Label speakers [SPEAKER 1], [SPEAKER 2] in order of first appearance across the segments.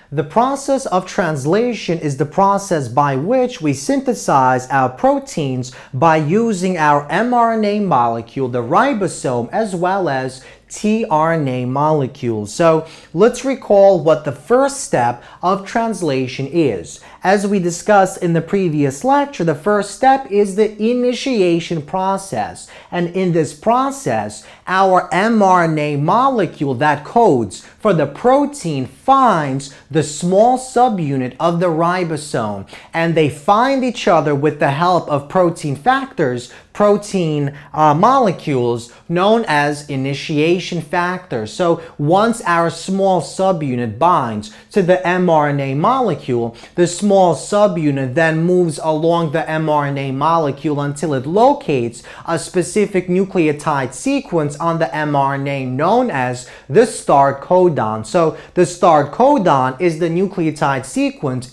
[SPEAKER 1] The process of translation is the process by which we synthesize our proteins by using our mRNA molecule, the ribosome, as well as tRNA molecules. So let's recall what the first step of translation is. As we discussed in the previous lecture, the first step is the initiation process. And in this process, our mRNA molecule that codes for the protein finds the small subunit of the ribosome, and they find each other with the help of protein factors, protein molecules known as initiation factors. So once our small subunit binds to the mRNA molecule, the small subunit then moves along the mRNA molecule until it locates a specific nucleotide sequence on the mRNA known as the start codon. So the start codon is the nucleotide sequence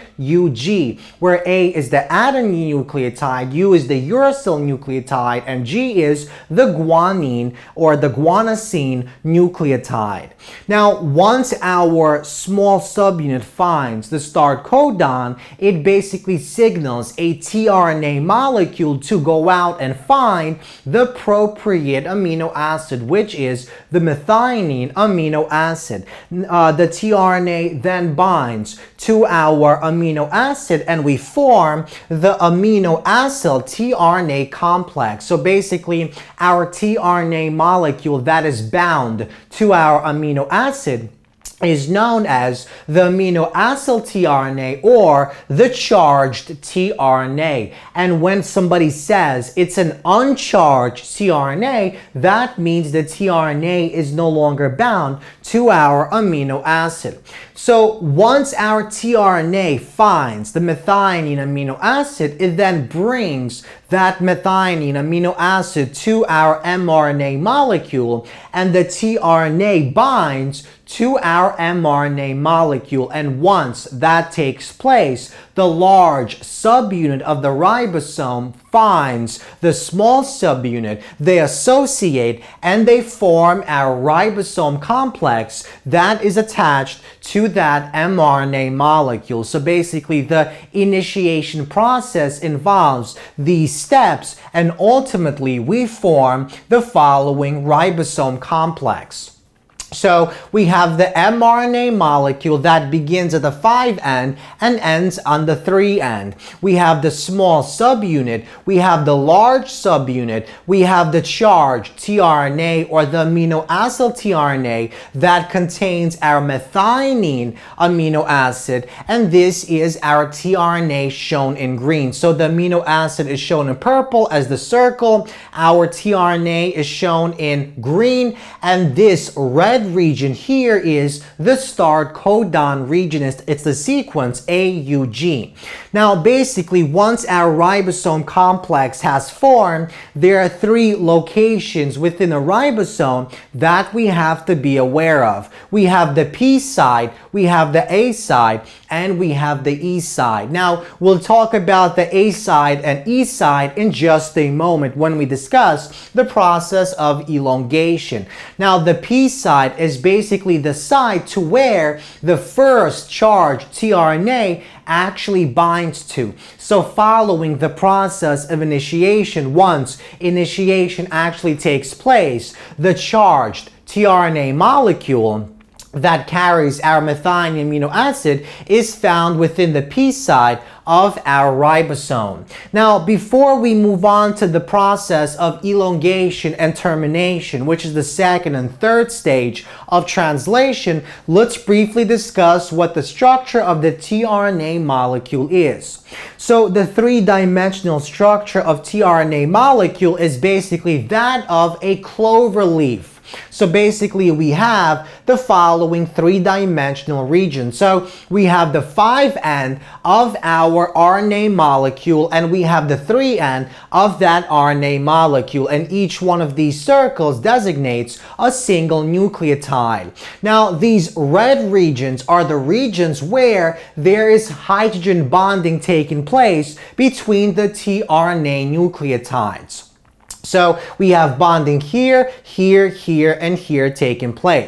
[SPEAKER 1] AUG, where A is the adenine nucleotide, U is the uracil nucleotide, and G is the guanine or the guanosine nucleotide. Now, once our small subunit finds the start codon, it basically signals a tRNA molecule to go out and find the appropriate amino acid, which is the methionine amino acid. The tRNA then binds to our amino acid and we form the amino acid tRNA complex. So basically, our tRNA molecule that is bound to our amino acid is known as the amino acyl tRNA or the charged tRNA. And when somebody says it's an uncharged tRNA, that means the tRNA is no longer bound to our amino acid. So once our tRNA finds the methionine amino acid, it then brings that methionine amino acid to our mRNA molecule, and the tRNA binds to our mRNA molecule. And once that takes place, the large subunit of the ribosome finds the small subunit, they associate, and they form our ribosome complex that is attached to that mRNA molecule. So basically, the initiation process involves these steps, and ultimately we form the following ribosome complex. So we have the mRNA molecule that begins at the 5' end and ends on the 3' end. We have the small subunit, we have the large subunit, we have the charged tRNA or the amino acyl tRNA that contains our methionine amino acid, and this is our tRNA shown in green. So the amino acid is shown in purple as the circle, our tRNA is shown in green, and this red region here is the start codon region. It's the sequence AUG. Now basically, once our ribosome complex has formed, there are 3 locations within a ribosome that we have to be aware of. We have the P side, we have the A side, and we have the E side. Now we'll talk about the A side and E side in just a moment when we discuss the process of elongation. Now the P side is basically the site to where the first charged tRNA actually binds to. So following the process of initiation, once initiation actually takes place, the charged tRNA molecule that carries our methionine amino acid is found within the P side of our ribosome. Now, before we move on to the process of elongation and termination, which is the second and third stage of translation, let's briefly discuss what the structure of the tRNA molecule is. So the 3-dimensional structure of tRNA molecule is basically that of a clover leaf. So basically, we have the following 3-dimensional regions. So we have the 5' end of our RNA molecule, and we have the 3' end of that RNA molecule, and each one of these circles designates a single nucleotide. Now, these red regions are the regions where there is hydrogen bonding taking place between the tRNA nucleotides. So we have bonding here, here, here, and here taking place.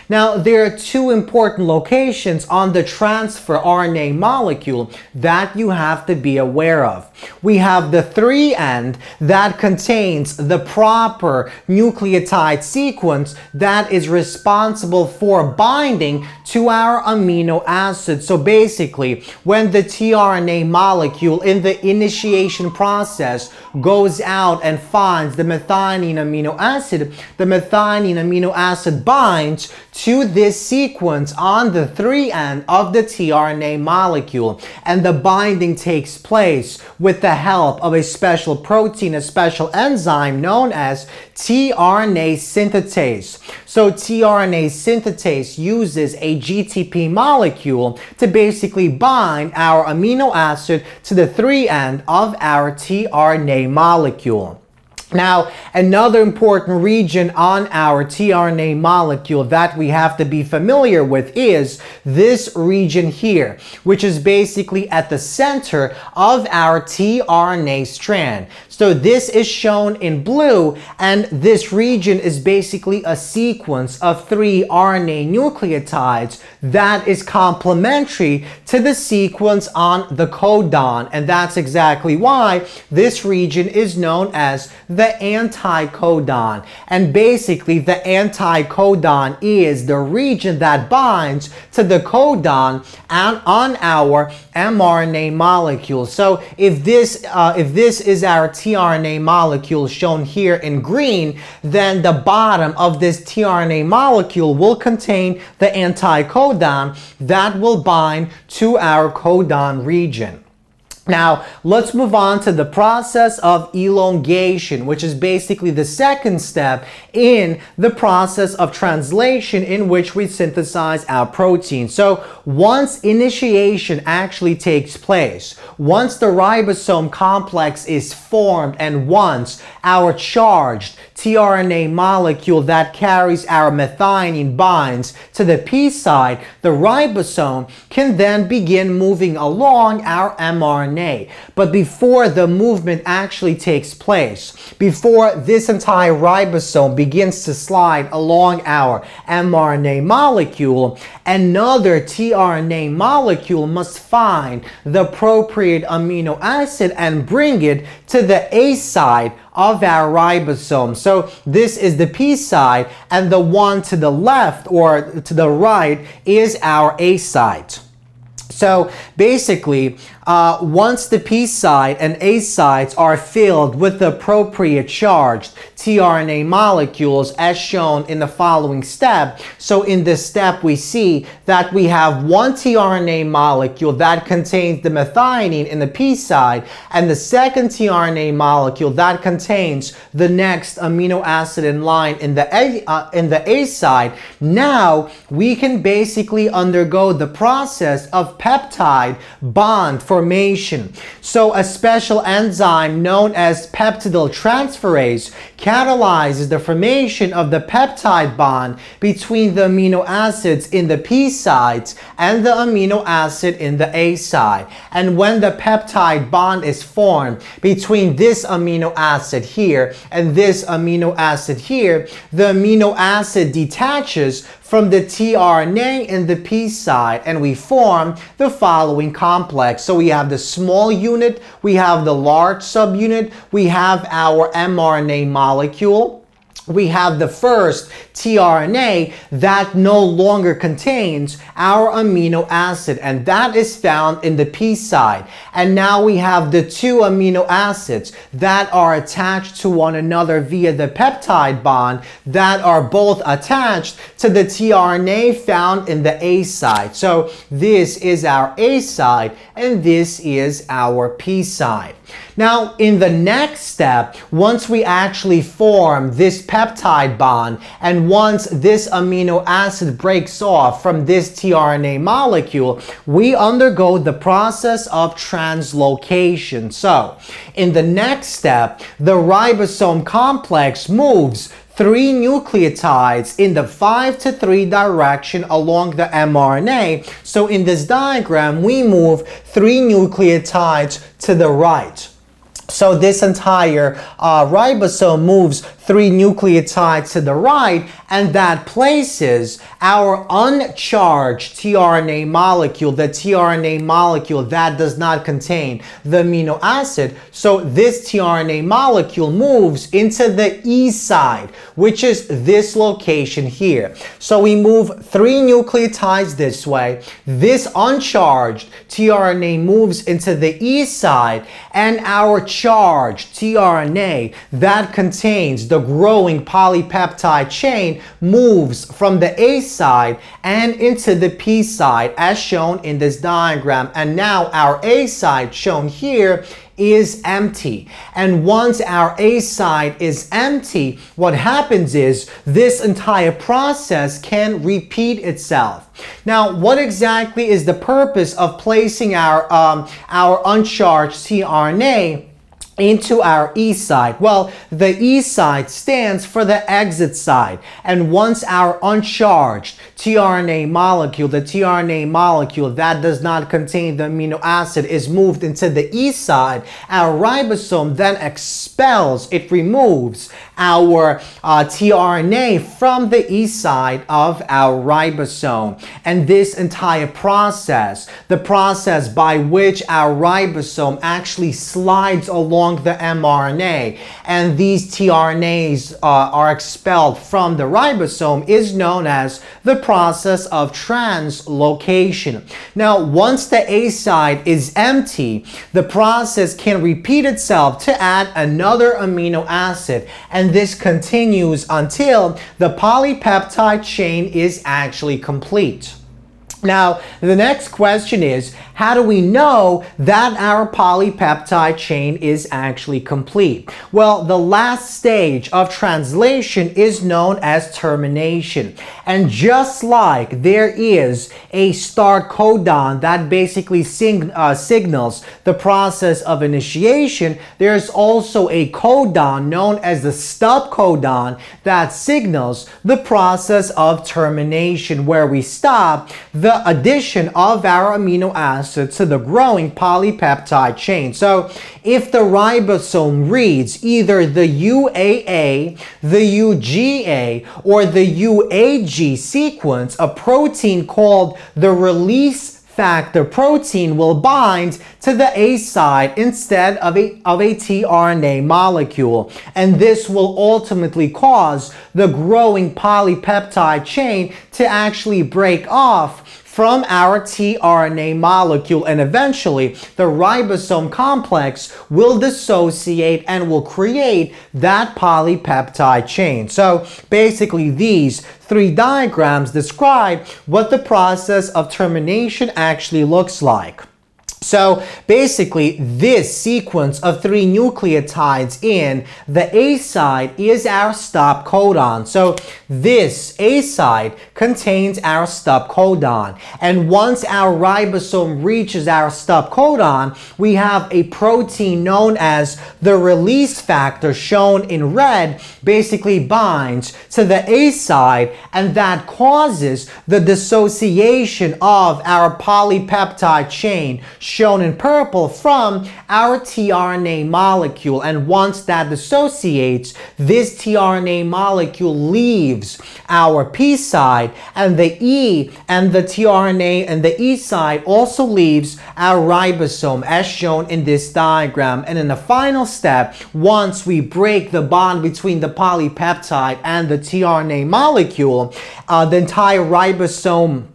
[SPEAKER 1] Now, there are two important locations on the transfer RNA molecule that you have to be aware of. We have the 3' that contains the proper nucleotide sequence that is responsible for binding to our amino acid. So basically, when the tRNA molecule in the initiation process goes out and finds the methionine amino acid, the methionine amino acid binds to this sequence on the 3' of the tRNA molecule, and the binding takes place with the help of a special protein, a special enzyme known as tRNA synthetase. So tRNA synthetase uses a GTP molecule to basically bind our amino acid to the 3' of our tRNA molecule. Now, another important region on our tRNA molecule that we have to be familiar with is this region here, which is basically at the center of our tRNA strand. So this is shown in blue, and this region is basically a sequence of 3 RNA nucleotides that is complementary to the sequence on the codon, and that's exactly why this region is known as the anticodon. And basically, the anticodon is the region that binds to the codon and on our mRNA molecule. So if this is our tRNA molecule shown here in green, then the bottom of this tRNA molecule will contain the anticodon that will bind to our codon region. Now, let's move on to the process of elongation, which is basically the second step in the process of translation in which we synthesize our protein. So once initiation actually takes place, once the ribosome complex is formed, and once our charged tRNA molecule that carries our methionine binds to the P side, the ribosome can then begin moving along our mRNA. But before the movement actually takes place, before this entire ribosome begins to slide along our mRNA molecule, another tRNA molecule must find the appropriate amino acid and bring it to the A side of our ribosome. So this is the P side, and the one to the left or to the right is our A side. So basically, once the P side and A sides are filled with the appropriate charged tRNA molecules as shown in the following step. So in this step, we see that we have one tRNA molecule that contains the methionine in the P side, and the second tRNA molecule that contains the next amino acid in line in the A side. Now we can basically undergo the process of peptide bond formation. So a special enzyme known as peptidyl transferase catalyzes the formation of the peptide bond between the amino acids in the P sides and the amino acid in the A side. And when the peptide bond is formed between this amino acid here and this amino acid here, the amino acid detaches from the tRNA in the P side, and we form the following complex. So we have the small unit, we have the large subunit, we have our mRNA molecule. We have the first tRNA that no longer contains our amino acid, and that is found in the P side. And now we have the two amino acids that are attached to one another via the peptide bond that are both attached to the tRNA found in the A side. So this is our A side and this is our P side. Now, in the next step, once we actually form this peptide bond, and once this amino acid breaks off from this tRNA molecule, we undergo the process of translocation. So, in the next step, the ribosome complex moves 3 nucleotides in the 5 to 3 direction along the mRNA. So in this diagram, we move 3 nucleotides to the right. So this entire ribosome moves 3 nucleotides to the right, and that places our uncharged tRNA molecule, the tRNA molecule that does not contain the amino acid. So this tRNA molecule moves into the E side, which is this location here. So we move 3 nucleotides this way. This uncharged tRNA moves into the E side, and our charged tRNA that contains the growing polypeptide chain moves from the A side and into the P side as shown in this diagram. And now our A side shown here is empty. And once our A side is empty, what happens is this entire process can repeat itself. Now, what exactly is the purpose of placing our uncharged tRNA into our E side? Well, the E side stands for the exit side. And once our uncharged tRNA molecule, the tRNA molecule that does not contain the amino acid, is moved into the E side, our ribosome then expels, it removes our tRNA from the E side of our ribosome. And this entire process, the process by which our ribosome actually slides along the mRNA and these tRNAs are expelled from the ribosome, is known as the process of translocation. Now, once the A side is empty, the process can repeat itself to add another amino acid, and this continues until the polypeptide chain is actually complete. Now, the next question is, how do we know that our polypeptide chain is actually complete? Well, the last stage of translation is known as termination. And just like there is a start codon that basically signals the process of initiation, there's also a codon known as the stop codon that signals the process of termination, where we stop the addition of our amino acid to the growing polypeptide chain. So if the ribosome reads either the UAA, the UGA, or the UAG sequence, a protein called the release factor protein will bind to the A side instead of a tRNA molecule. And this will ultimately cause the growing polypeptide chain to actually break off from our tRNA molecule, and eventually the ribosome complex will dissociate and will create that polypeptide chain. So basically these 3 diagrams describe what the process of termination actually looks like. So basically, this sequence of 3 nucleotides in the A side is our stop codon. So this A side contains our stop codon. And once our ribosome reaches our stop codon, we have a protein known as the release factor, shown in red, basically binds to the A side, and that causes the dissociation of our polypeptide chain, shown in purple, from our tRNA molecule. And once that dissociates, this tRNA molecule leaves our P side, and the E and the tRNA and the E side also leaves our ribosome, as shown in this diagram. And in the final step, once we break the bond between the polypeptide and the tRNA molecule, the entire ribosome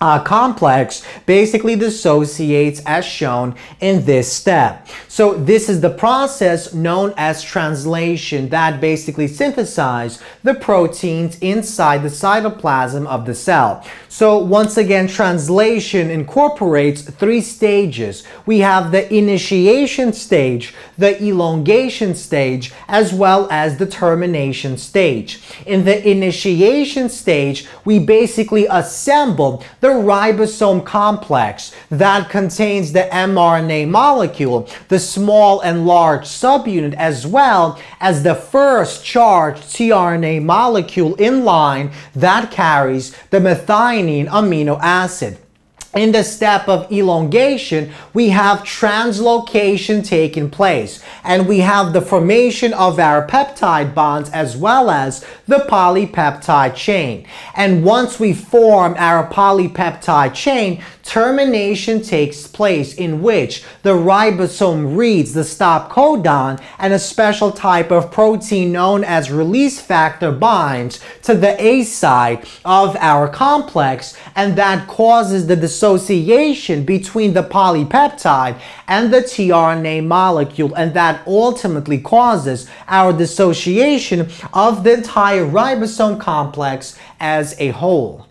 [SPEAKER 1] complex basically dissociates, as shown in this step. So this is the process known as translation that basically synthesizes the proteins inside the cytoplasm of the cell. So once again, translation incorporates 3 stages. We have the initiation stage, the elongation stage, as well as the termination stage. In the initiation stage, we basically assemble the ribosome complex that contains the mRNA molecule, the small and large subunit, as well as the first charged tRNA molecule in line that carries the methionine amino acid. in the step of elongation, we have translocation taking place, and we have the formation of our peptide bonds as well as the polypeptide chain. And once we form our polypeptide chain, termination takes place in which the ribosome reads the stop codon, and a special type of protein known as release factor binds to the A side of our complex, and that causes the dissociation between the polypeptide and the tRNA molecule, and that ultimately causes our dissociation of the entire ribosome complex as a whole.